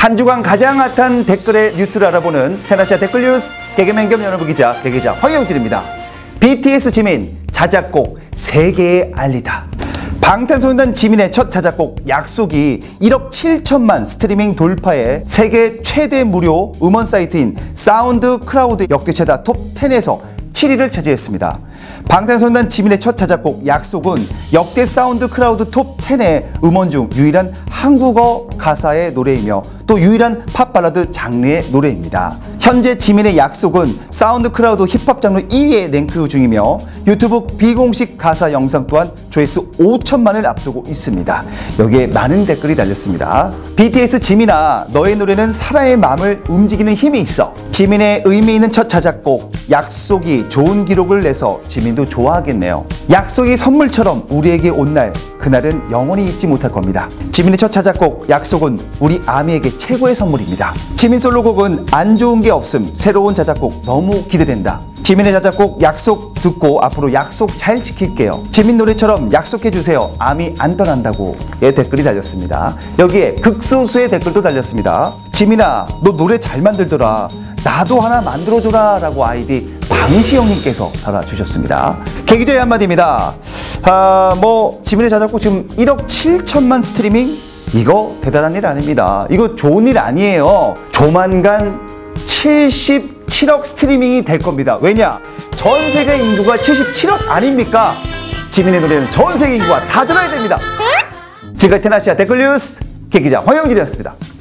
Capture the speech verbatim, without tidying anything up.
한 주간 가장 핫한 댓글의 뉴스를 알아보는 테나시아 댓글 뉴스 개그맨 겸 여러분 기자 개기자 황영진입니다. 비티에스 지민 자작곡 세계에 알리다. 방탄소년단 지민의 첫 자작곡 약속이 일억 칠천만 스트리밍 돌파해 세계 최대 무료 음원 사이트인 사운드 클라우드 역대 최다 톱 텐에서 칠 위를 차지했습니다. 방탄소년단 지민의 첫 자작곡 약속은 역대 사운드 클라우드 톱 텐의 음원 중 유일한 한국어 가사의 노래이며 또 유일한 팝 발라드 장르의 노래입니다. 현재 지민의 약속은 사운드 클라우드 힙합 장르 일 위에 랭크 중이며 유튜브 비공식 가사 영상 또한 조회수 오천만을 앞두고 있습니다. 여기에 많은 댓글이 달렸습니다. 비티에스 지민아, 너의 노래는 사람의 마음을 움직이는 힘이 있어. 지민의 의미 있는 첫 자작곡 약속이 좋은 기록을 내서 지민도 좋아하겠네요. 약속이 선물처럼 우리에게 온 날, 그날은 영원히 잊지 못할 겁니다. 지민의 첫 자작곡 약속은 우리 아미에게 최고의 선물입니다. 지민 솔로곡은 안 좋은 게 없음. 새로운 자작곡 너무 기대된다. 지민의 자작곡 약속 듣고 앞으로 약속 잘 지킬게요. 지민 노래처럼 약속해주세요. 아미 안 떠난다고 예, 댓글이 달렸습니다. 여기에 극소수의 댓글도 달렸습니다. 지민아, 너 노래 잘 만들더라. 나도 하나 만들어줘라 라고 아이디 방시영님께서 달아주셨습니다. 개기자의 한마디입니다. 아, 뭐 지민의 자작곡 지금 일억 칠천만 스트리밍? 이거 대단한 일 아닙니다. 이거 좋은 일 아니에요. 조만간 칠십칠억 스트리밍이 될 겁니다. 왜냐? 전 세계 인구가 칠십칠억 아닙니까? 지민의 노래는 전 세계 인구가 다 들어야 됩니다. 지금까지 테나시아 댓글 뉴스 개기자 황영진이었습니다.